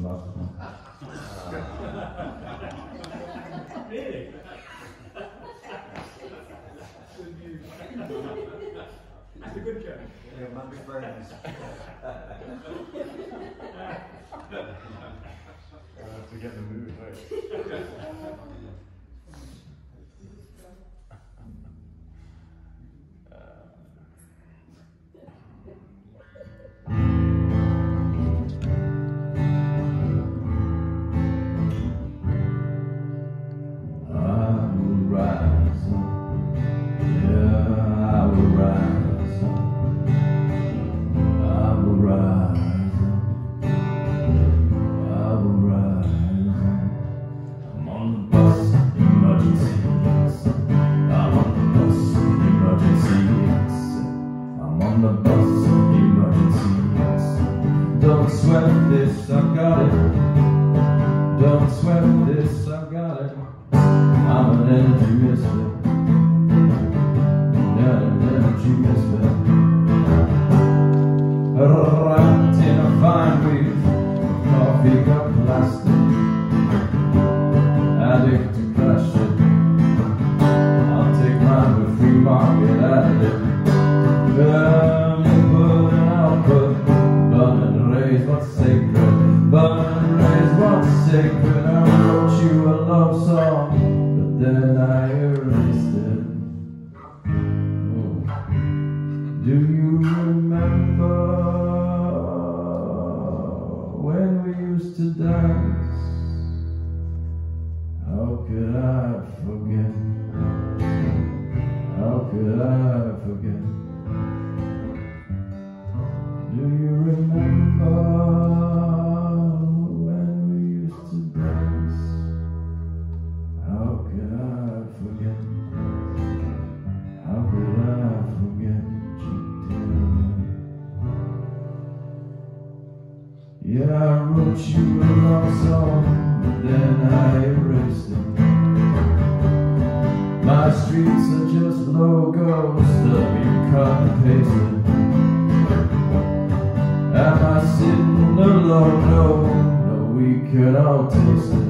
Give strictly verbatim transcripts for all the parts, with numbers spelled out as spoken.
last one. Really? That's a good joke. Yeah, might be friends. Uh, to get the mood right. Don't sweat this, I've got it. Don't sweat this, I've got it. I'm an energy misfit. Not an energy misfit. Wrapped in a fine weave of coffee cup plastic. Addict to crash it. I'll take mine with free market additive. Um, input and output. Burn and raise what's sacred. Burn and raise what's sacred. I wrote you a love song, but then I erased it. Oh. Do you remember when we used to dance? How could I forget? How could I forget? Do you remember when we used to dance? How could I forget? How could I forget you, dear? Yeah, I wrote you a love song, but then I erased it. My streets are just logos that we cut and pasted. Am I sitting alone? No, no, we could all taste it.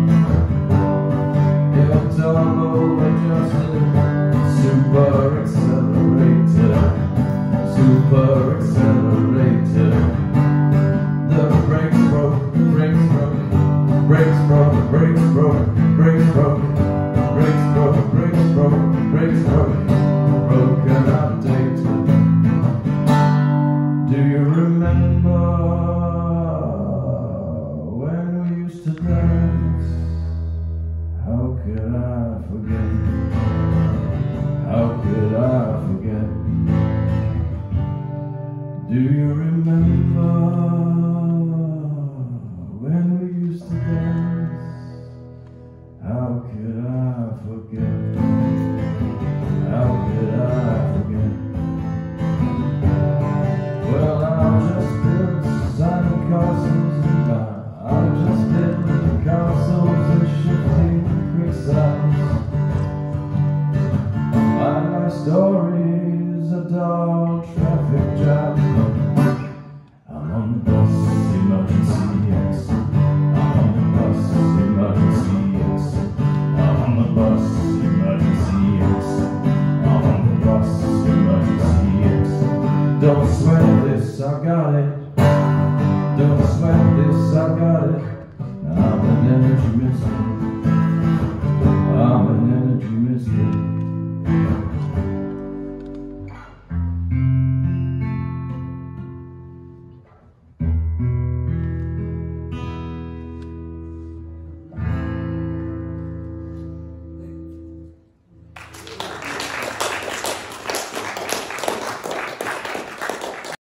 Yeah, turbo adjusted, super accelerator, super accelerator. The brakes broke, brakes broke, brakes broke, brakes broke, brakes broke, brakes broke, brakes broke, brakes broke, broken outdated. Do you remember when we used to dance? How could I forget? How could I forget? Do you remember when we used to dance? How could I forget? How could I forget? Well, I'll just build Simon castles and die. I'll just build castles and shifting quicksands.